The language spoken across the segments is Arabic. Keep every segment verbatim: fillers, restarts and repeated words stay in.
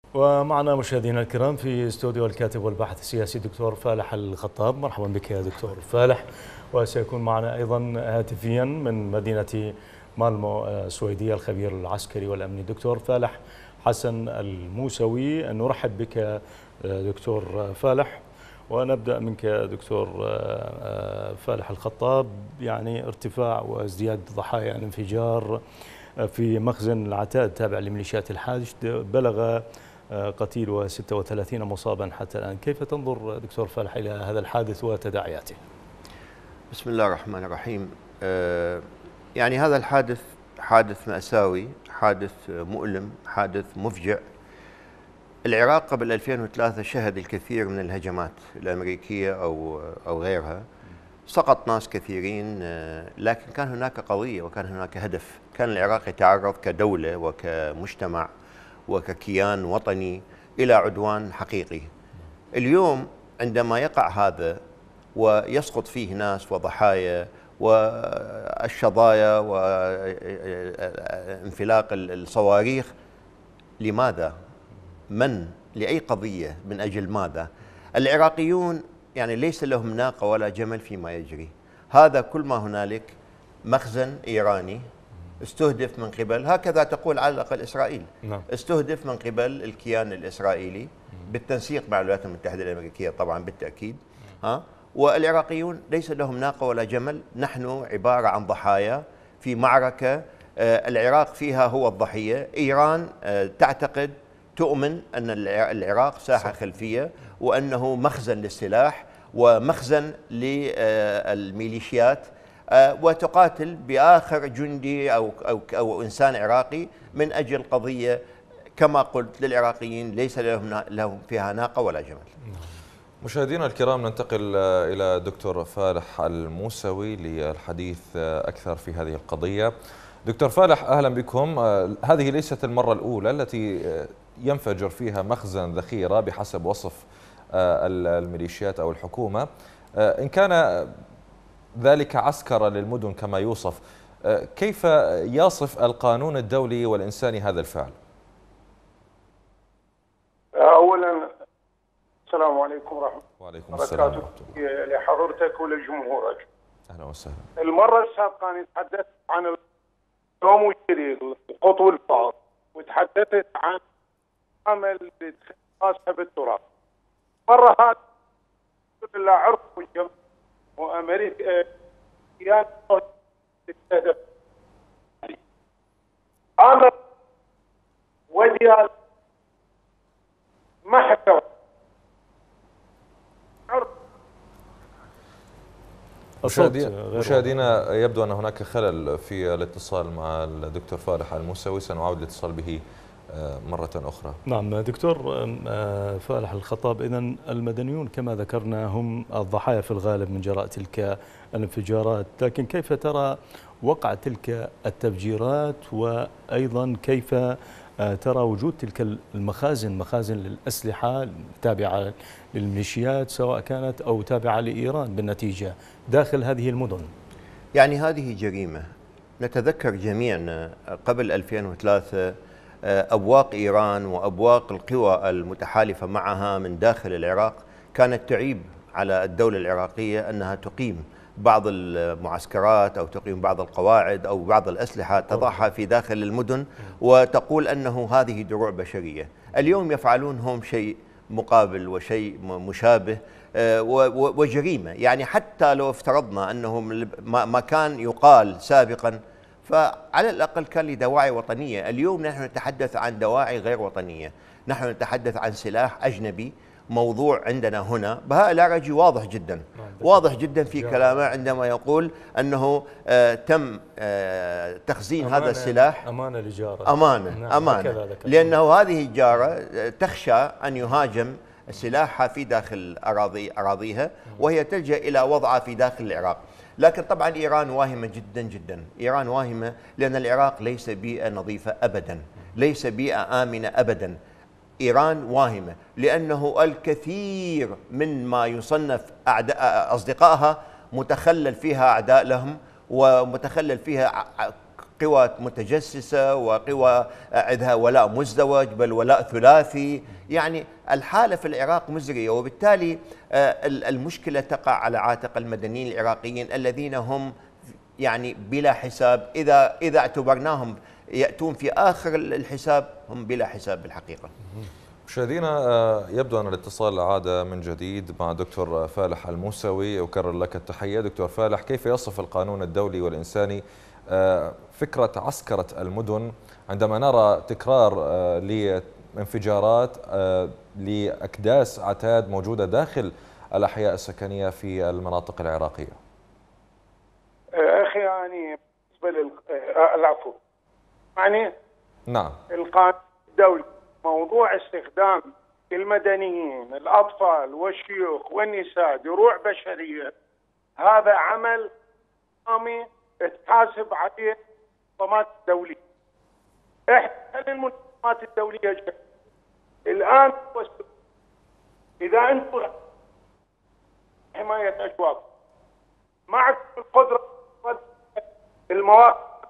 ومعنا مشاهدينا الكرام في استوديو الكاتب والباحث السياسي دكتور فالح الخطاب. مرحبا بك يا دكتور فالح. وسيكون معنا أيضا هاتفيا من مدينة مالمو السويدية الخبير العسكري والأمني دكتور فالح حسن الموسوي. نرحب بك دكتور فالح، ونبدأ منك دكتور فالح الخطاب. يعني ارتفاع وازدياد ضحايا الانفجار في مخزن العتاد التابع لميليشيات الحاج بلغ قتيل وستة وثلاثين مصابا حتى الآن. كيف تنظر دكتور فالح إلى هذا الحادث وتداعياته؟ بسم الله الرحمن الرحيم. يعني هذا الحادث حادث مأساوي، حادث مؤلم، حادث مفجع. العراق قبل ألفين وثلاثة شهد الكثير من الهجمات الأمريكية أو أو غيرها. سقط ناس كثيرين، لكن كان هناك قضية وكان هناك هدف. كان العراق يتعرض كدولة وكمجتمع وككيان وطني إلى عدوان حقيقي. اليوم عندما يقع هذا ويسقط فيه ناس وضحايا والشظايا وانفلاق الصواريخ، لماذا؟ من؟ لأي قضية؟ من أجل ماذا؟ العراقيون يعني ليس لهم ناقة ولا جمل فيما يجري. هذا كل ما هنالك مخزن إيراني استهدف من قبل، هكذا تقول على الأقل إسرائيل، نعم. استهدف من قبل الكيان الإسرائيلي بالتنسيق مع الولايات المتحدة الأمريكية طبعا بالتأكيد. ها؟ والعراقيون ليس لهم ناقة ولا جمل. نحن عبارة عن ضحايا في معركة العراق فيها هو الضحية. إيران تعتقد تؤمن أن العراق ساحة خلفية وأنه مخزن للسلاح ومخزن للميليشيات، وتقاتل بآخر جندي أو, أو, أو إنسان عراقي من أجل قضية كما قلت للعراقيين ليس لهم, لهم فيها ناقة ولا جمل. مشاهدينا الكرام، ننتقل إلى دكتور فالح الموسوي للحديث أكثر في هذه القضية. دكتور فالح، أهلا بكم. هذه ليست المرة الأولى التي ينفجر فيها مخزن ذخيرة بحسب وصف الميليشيات أو الحكومة، إن كان ذلك عسكرة للمدن كما يوصف. كيف يصف القانون الدولي والإنساني هذا الفعل؟ أولا السلام عليكم ورحمة الله وبركاته لحضرتك ولجمهورك. أهلا وسهلا. المرة السابقة أنا تحدثت عن اليوم الجديد القط والفار، وتحدثت عن عمل خاصة بالتراب. مرة هذه لا عرف الجميع وأمريكا كيان تستهدف أنا وديال محكمة. مشاهدينا، يبدو أن هناك خلل في الاتصال مع الدكتور فالح الموسوي، سنعود الاتصال به مرة أخرى. نعم دكتور فالح الخطاب، إذن المدنيون كما ذكرنا هم الضحايا في الغالب من جراء تلك الانفجارات، لكن كيف ترى وقع تلك التفجيرات، وأيضا كيف ترى وجود تلك المخازن، مخازن للأسلحة التابعة للميليشيات سواء كانت أو تابعة لإيران بالنتيجة داخل هذه المدن؟ يعني هذه جريمة. نتذكر جميعا قبل ألفين وثلاثة أبواق إيران وأبواق القوى المتحالفة معها من داخل العراق كانت تعيب على الدولة العراقية أنها تقيم بعض المعسكرات أو تقيم بعض القواعد أو بعض الأسلحة تضعها في داخل المدن وتقول أنه هذه دروع بشرية. اليوم يفعلون هم شيء مقابل وشيء مشابه وجريمة. يعني حتى لو افترضنا أنه ما كان يقال سابقا فعلى الأقل كان لدواعي وطنية. اليوم نحن نتحدث عن دواعي غير وطنية، نحن نتحدث عن سلاح أجنبي. موضوع عندنا هنا بهاء العرجي واضح جدا، واضح جدا في كلامه عندما يقول أنه آه تم آه تخزين هذا السلاح أمانة لجارة، أمانة أمانة لأنه هذه الجارة تخشى أن يهاجم سلاحها في داخل أراضي أراضيها وهي تلجأ إلى وضعها في داخل العراق. لكن طبعا إيران واهمة جدا جدا. إيران واهمة لأن العراق ليس بيئة نظيفة أبدا، ليس بيئة آمنة أبدا. إيران واهمة لأنه الكثير من ما يصنف أعداء أصدقائها متخلل فيها أعداء لهم، ومتخلل فيها قوى متجسسة وقوى عندها ولاء مزدوج بل ولاء ثلاثي. يعني الحالة في العراق مزرية، وبالتالي المشكلة تقع على عاتق المدنيين العراقيين الذين هم يعني بلا حساب. إذا إذا اعتبرناهم يأتون في آخر الحساب هم بلا حساب بالحقيقة. مشاهدينا، يبدو أن الاتصال عاد من جديد مع دكتور فالح الموسوي. أكرر لك التحية دكتور فالح. كيف يصف القانون الدولي والإنساني فكرة عسكرة المدن عندما نرى تكرار لانفجارات لأكداس عتاد موجودة داخل الأحياء السكنية في المناطق العراقية؟ أخي يعني بالنسبة للعفو يعني نعم القانون الدولي موضوع استخدام المدنيين الأطفال والشيوخ والنساء دروع بشرية، هذا عمل قومي تحاسب عليه المنظمات الدولية. احنا المنظمات الدولية جاء. الآن إذا أنتم حماية أجواء معكم القدرة المواقع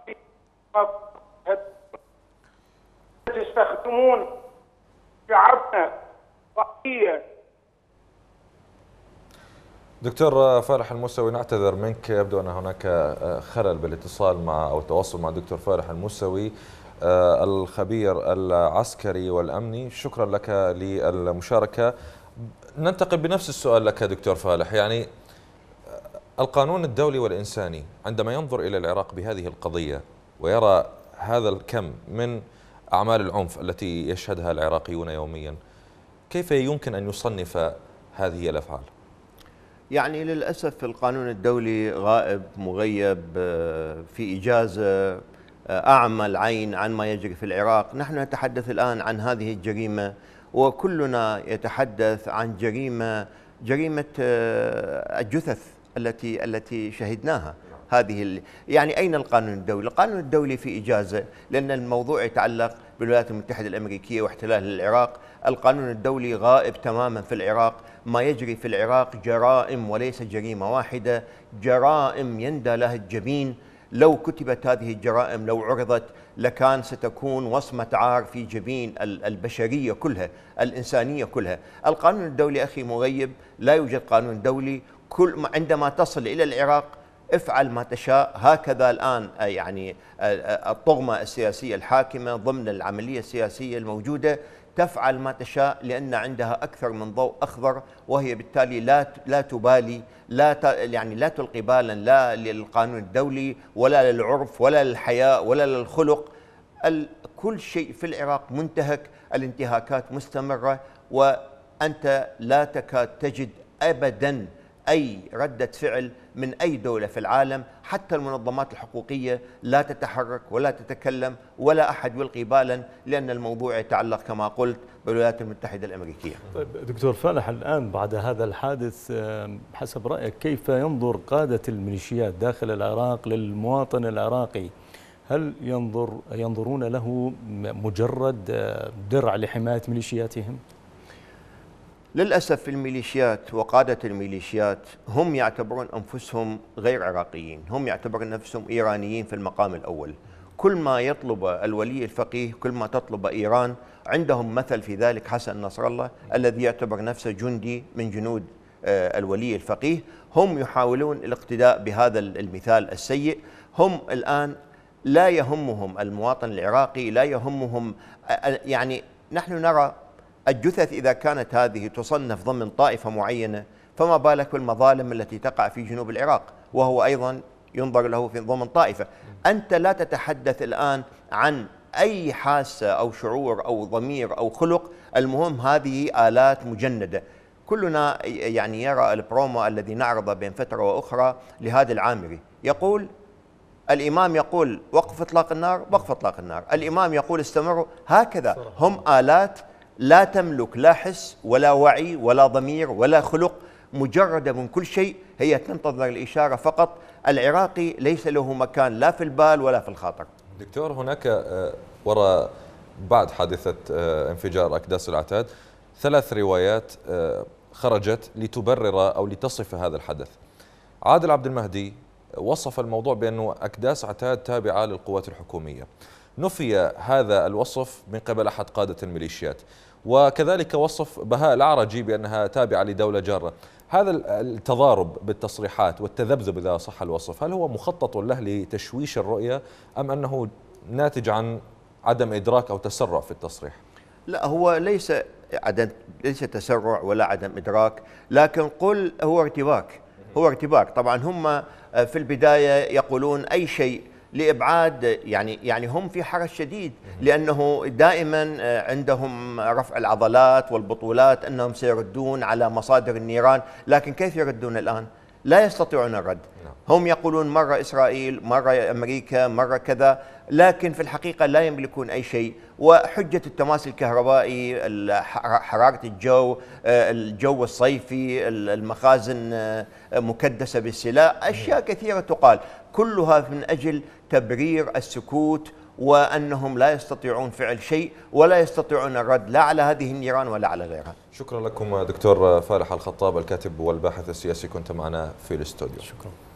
تستخدمون شعبنا ضحية. دكتور فالح الموسوي، نعتذر منك، يبدو أن هناك خلل بالاتصال مع أو التواصل مع دكتور فالح الموسوي الخبير العسكري والأمني. شكرا لك للمشاركة. ننتقل بنفس السؤال لك دكتور فالح. يعني القانون الدولي والإنساني عندما ينظر إلى العراق بهذه القضية ويرى هذا الكم من أعمال العنف التي يشهدها العراقيون يوميا، كيف يمكن أن يصنف هذه الأفعال؟ يعني للأسف القانون الدولي غائب مغيب في إجازة أعمى العين عن ما يجري في العراق. نحن نتحدث الآن عن هذه الجريمة، وكلنا يتحدث عن جريمة جريمة الجثث التي التي شهدناها. هذه يعني أين القانون الدولي؟ القانون الدولي في إجازة، لأن الموضوع يتعلق بالولايات المتحدة الأمريكية واحتلال العراق. القانون الدولي غائب تماما في العراق. ما يجري في العراق جرائم وليس جريمة واحدة، جرائم يندى لها الجبين. لو كتبت هذه الجرائم، لو عرضت، لكان ستكون وصمة عار في جبين البشرية كلها، الإنسانية كلها. القانون الدولي أخي مغيب، لا يوجد قانون دولي. كل عندما تصل إلى العراق افعل ما تشاء. هكذا الآن يعني الطغمة السياسية الحاكمة ضمن العملية السياسية الموجودة تفعل ما تشاء، لأن عندها أكثر من ضوء أخضر، وهي بالتالي لا لا تبالي، لا يعني لا تلقي بالا لا للقانون الدولي ولا للعرف ولا للحياء ولا للخلق. كل شيء في العراق منتهك، الانتهاكات مستمرة، وأنت لا تكاد تجد أبدا أي ردة فعل من أي دولة في العالم. حتى المنظمات الحقوقية لا تتحرك ولا تتكلم ولا أحد يلقي بالا، لأن الموضوع يتعلق كما قلت بالولايات المتحدة الأمريكية. طيب دكتور فالح، الآن بعد هذا الحادث حسب رأيك كيف ينظر قادة الميليشيات داخل العراق للمواطن العراقي؟ هل ينظر ينظرون له مجرد درع لحماية ميليشياتهم؟ للأسف الميليشيات وقادة الميليشيات هم يعتبرون أنفسهم غير عراقيين، هم يعتبرون نفسهم إيرانيين في المقام الأول. كل ما يطلب الولي الفقيه، كل ما تطلب إيران، عندهم مثل في ذلك حسن نصر الله الذي يعتبر نفسه جندي من جنود الولي الفقيه. هم يحاولون الاقتداء بهذا المثال السيء. هم الآن لا يهمهم المواطن العراقي، لا يهمهم. يعني نحن نرى الجثث إذا كانت هذه تصنف ضمن طائفة معينة، فما بالك بالمظالم التي تقع في جنوب العراق وهو أيضا ينظر له في ضمن طائفة. أنت لا تتحدث الآن عن أي حاسة أو شعور أو ضمير أو خلق، المهم هذه آلات مجندة. كلنا يعني يرى البرومو الذي نعرضه بين فترة وأخرى لهذا العامري، يقول الإمام يقول وقف إطلاق النار، وقف إطلاق النار، الإمام يقول استمروا. هكذا هم آلات لا تملك لا حس ولا وعي ولا ضمير ولا خلق، مجردة من كل شيء، هي تنتظر الإشارة فقط. العراقي ليس له مكان لا في البال ولا في الخاطر. دكتور، هناك وراء بعد حادثة انفجار أكداس العتاد ثلاث روايات خرجت لتبرر أو لتصف هذا الحدث. عادل عبد المهدي وصف الموضوع بأنه أكداس عتاد تابعة للقوات الحكومية. نفي هذا الوصف من قبل أحد قادة الميليشيات، وكذلك وصف بهاء العرجي بأنها تابعة لدولة جارة. هذا التضارب بالتصريحات والتذبذب إذا صح الوصف، هل هو مخطط له لتشويش الرؤية أم أنه ناتج عن عدم إدراك أو تسرع في التصريح؟ لا، هو ليس عدم ليس تسرع ولا عدم إدراك، لكن قل هو ارتباك. هو ارتباك. طبعا هم في البداية يقولون أي شيء لإبعاد، يعني يعني هم في حرج شديد، لأنه دائما عندهم رفع العضلات والبطولات أنهم سيردون على مصادر النيران، لكن كيف يردون الآن؟ لا يستطيعون الرد. هم يقولون مرة إسرائيل، مرة أمريكا، مرة كذا، لكن في الحقيقة لا يملكون أي شيء. وحجة التماس الكهربائي، حرارة الجو، الجو الصيفي، المخازن مكدسة بالسلاح، أشياء كثيرة تقال، كلها من أجل تبرير السكوت، وأنهم لا يستطيعون فعل شيء ولا يستطيعون الرد لا على هذه النيران ولا على غيرها. شكرا لكم دكتور فالح الخطاب، الكاتب والباحث السياسي، كنت معنا في الاستوديو. شكرا.